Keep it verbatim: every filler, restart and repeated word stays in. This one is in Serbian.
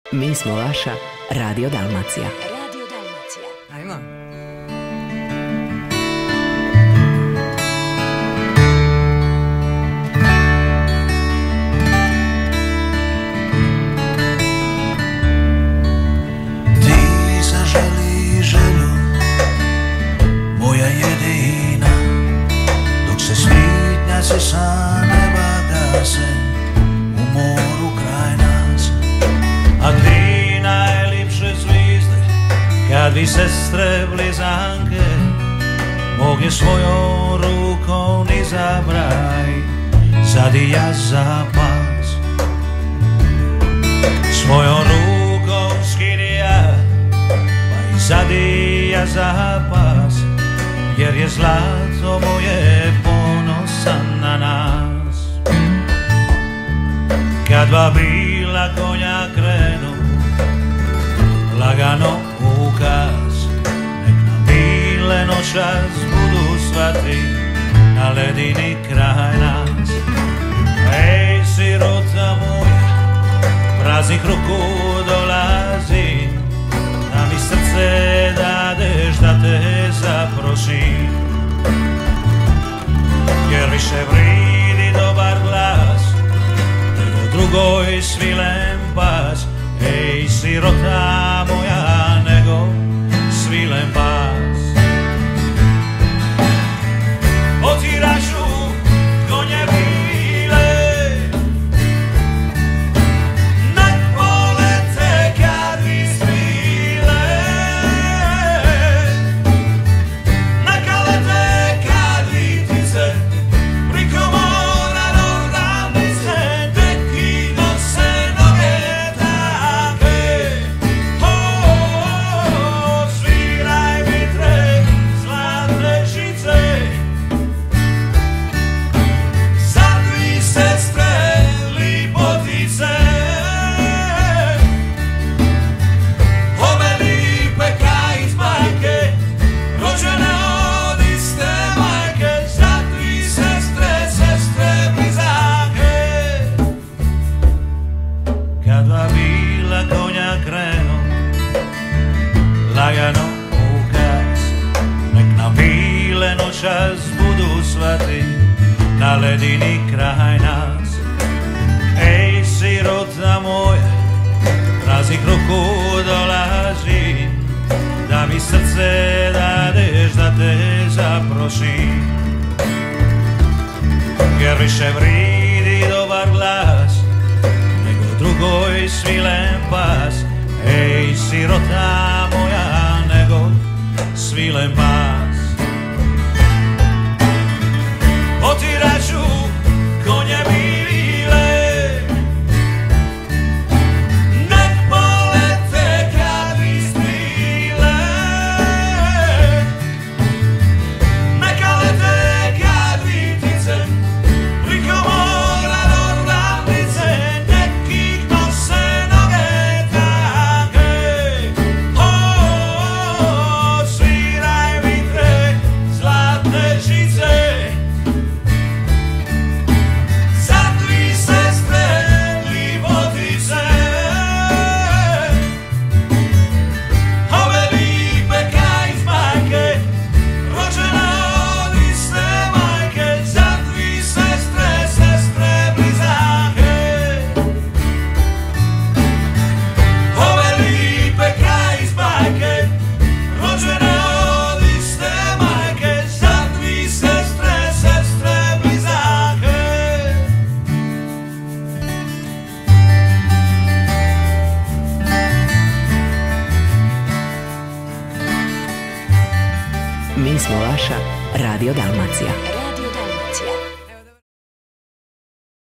Mi smo vaša Radio Dalmacija. Radio Dalmacija. Ajmo. Ti zaželi želju, moja jedina, dok se svitnjaci sa neba gase u moru kraj nas. A ti najlipše zvizde, kad vi sestre blizanke mogne svojom rukom izabraj, zadija za pas. Svojom rukom skidija, pa i zadija za pas, jer je zlato moje ponosan na nas. Kad dva bila konja krenu, lagano ukaz, nek nam bile noćas budu svati na ledini kraj nas. Ej, sirota moja, praznih ruku dolazi, da mi srce dadeš da te zaprošim, jer više vridi dobar glas drugoj svilen pas. Ej, sirota moja, nego svilen pas. Otiraću konje bile, nek polete kad isprile, neka lete kad vitice priko mora do granice, neki nose noge take. O, sviraj vitre, zlatne žice, za dvi sestre lipotice, obe lipe ka iz bajke, rođene od iste majke, za dvi sestre, sestre blizanke. Kad dva bila konja krenu, lagano ukaz, nek nam bile noćas budu svati na ledini kraj nas. Ej, sirota moja, praznih ruku dolazi, da mi srce dadeš da te zaprošim, jer više vridi dobar glas nego drugoj svilen pas. Ej, sirota moja, nego svilen pas. Otiraću konje bile, nek polete kad isprile, neka lete kad vitice priko mora do granice, nekih nose noge take. O, sviraj vitre, zlatne žice, za dvi sestre lipotice, ove lipe ka iz bajke, rođene od iste majke, za dvi sestre, sestre blizanke. Ove lipe ka iz bajke, rođene od iste majke, za dvi sestre, sestre blizanke. Mi smo vaša Radio Dalmacija.